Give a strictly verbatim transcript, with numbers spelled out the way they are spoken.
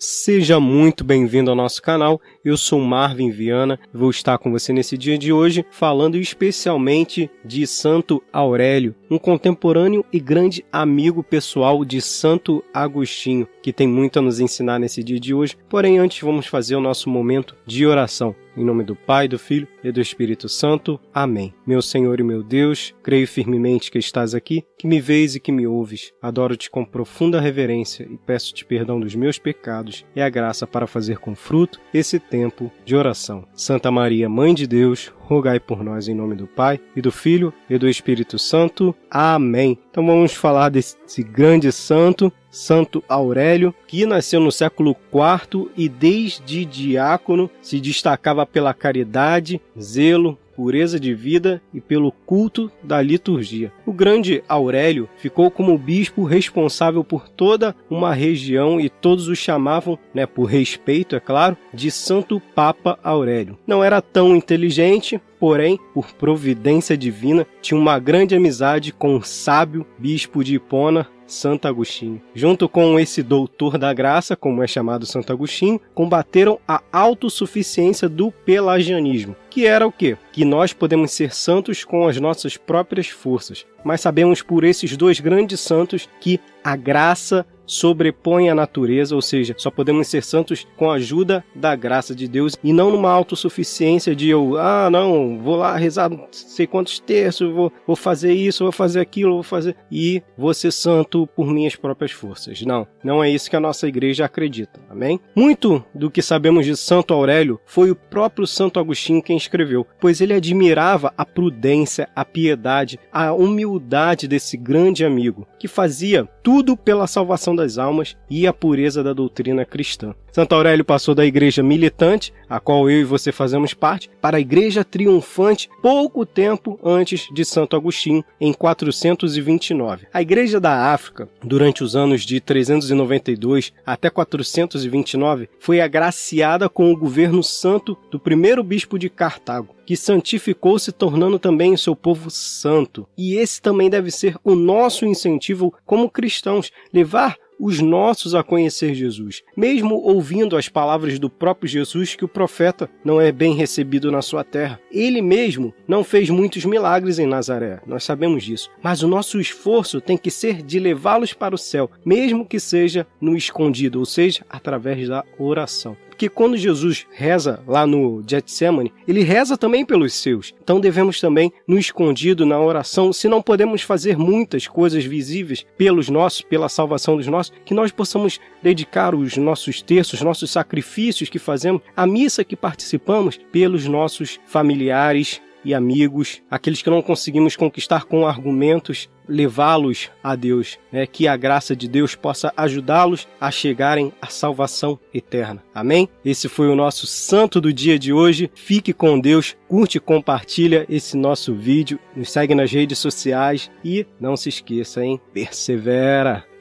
Seja muito bem-vindo ao nosso canal, eu sou Marvin Viana e vou estar com você nesse dia de hoje falando especialmente de Santo Aurélio, um contemporâneo e grande amigo pessoal de Santo Agostinho, que tem muito a nos ensinar nesse dia de hoje, porém antes vamos fazer o nosso momento de oração. Em nome do Pai, do Filho e do Espírito Santo. Amém. Meu Senhor e meu Deus, creio firmemente que estás aqui, que me vês e que me ouves. Adoro-te com profunda reverência e peço-te perdão dos meus pecados e a graça para fazer com fruto esse tempo de oração. Santa Maria, Mãe de Deus, rogai por nós em nome do Pai, e do Filho e do Espírito Santo. Amém. Então vamos falar desse grande santo, Santo Aurélio, que nasceu no século quarto e desde diácono se destacava pela caridade, zelo, pureza de vida e pelo culto da liturgia. O grande Aurélio ficou como bispo responsável por toda uma região e todos o chamavam, né, por respeito, é claro, de Santo Papa Aurélio. Não era tão inteligente, porém, por providência divina, tinha uma grande amizade com o sábio bispo de Hipona, Santo Agostinho. Junto com esse doutor da graça, como é chamado Santo Agostinho, combateram a autossuficiência do pelagianismo, que era o quê? Que nós podemos ser santos com as nossas próprias forças. Mas sabemos por esses dois grandes santos que a graça sobrepõe a natureza, ou seja, só podemos ser santos com a ajuda da graça de Deus e não numa autossuficiência de eu, ah, não, vou lá rezar não sei quantos terços, vou, vou fazer isso, vou fazer aquilo, vou fazer e vou ser santo por minhas próprias forças. Não, não é isso que a nossa igreja acredita, amém? Muito do que sabemos de Santo Aurélio foi o próprio Santo Agostinho quem escreveu, pois ele admirava a prudência, a piedade, a humildade desse grande amigo, que fazia tudo pela salvação das almas e a pureza da doutrina cristã. Santo Aurélio passou da igreja militante, a qual eu e você fazemos parte, para a igreja triunfante pouco tempo antes de Santo Agostinho, em quatrocentos e vinte e nove. A igreja da África, durante os anos de trezentos e noventa e dois até quatrocentos e vinte e nove, foi agraciada com o governo santo do primeiro bispo de Cartago, que santificou-se tornando também o seu povo santo. E esse também deve ser o nosso incentivo como cristãos, levar os nossos a conhecer Jesus, mesmo ouvindo as palavras do próprio Jesus que o profeta não é bem recebido na sua terra. Ele mesmo não fez muitos milagres em Nazaré, nós sabemos disso, mas o nosso esforço tem que ser de levá-los para o céu, mesmo que seja no escondido, ou seja, através da oração. Porque quando Jesus reza lá no Getsemane, ele reza também pelos seus. Então devemos também, no escondido, na oração, se não podemos fazer muitas coisas visíveis pelos nossos, pela salvação dos nossos, que nós possamos dedicar os nossos terços, nossos sacrifícios que fazemos, a missa que participamos, pelos nossos familiares e amigos, aqueles que não conseguimos conquistar com argumentos, levá-los a Deus, né? Que a graça de Deus possa ajudá-los a chegarem à salvação eterna. Amém? Esse foi o nosso santo do dia de hoje. Fique com Deus, curte e compartilha esse nosso vídeo, nos segue nas redes sociais e não se esqueça, hein? Persevera!